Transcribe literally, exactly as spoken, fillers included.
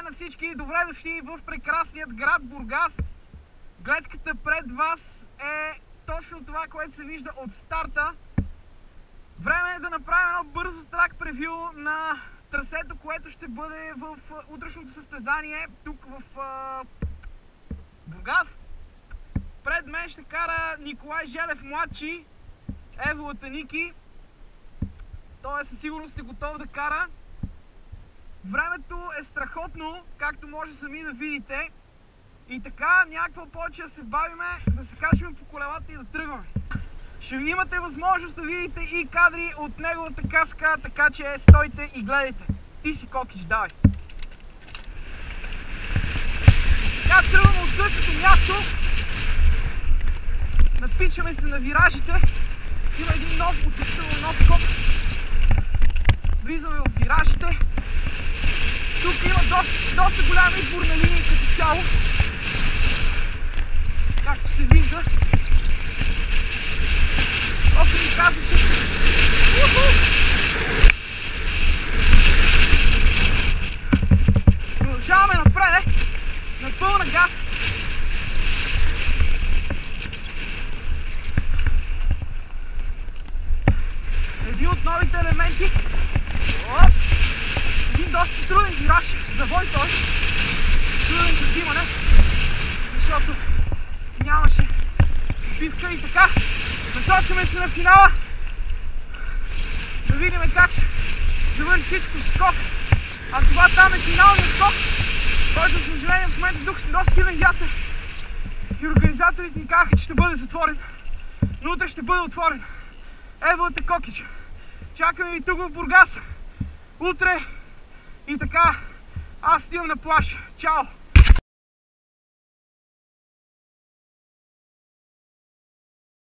на всички! Добре дошли в прекрасният град Бургас. Гледката пред вас е точно това, което се вижда от старта. Време е да направим едно бързо трак превю на трасето, което ще бъде в утрешното състезание тук в а, Бургас. Пред мен ще кара Николай Желев младши, Еволата Ники. Той със сигурност е готов да кара. Времето е страхотно, както може сами да видите. И така, някакво повече да се бавиме, да се качваме по колелата и да тръгваме. Ще имате възможност да видите и кадри от неговата каска, така че стойте и гледайте. Ти си Кокич, давай! Така, тръгваме от същото място. Напичаме се на виражите. Има един нов, относително нов скок. Влизаме в виражите. Тук има доста, доста голям избор на линии като цяло. Както се вижда. Още ми казвате. Продължаваме напред. На пълна газ. Един от новите елементи. Оп! Един доста труден вираж за вой той. Труден за взимане, защото нямаше бивка и така. Насочваме се на финала. Да видим как ще завърши всичко в скок. А това там е финалният скок, който за съжаление в момента дух си доста силен вятър. И организаторите ни казаха, че ще бъде затворен. Но утре ще бъде отворен. Еволата Кокич. Чакаме ви тук в Бургас. Утре и така, аз отивам на плаж. Чао!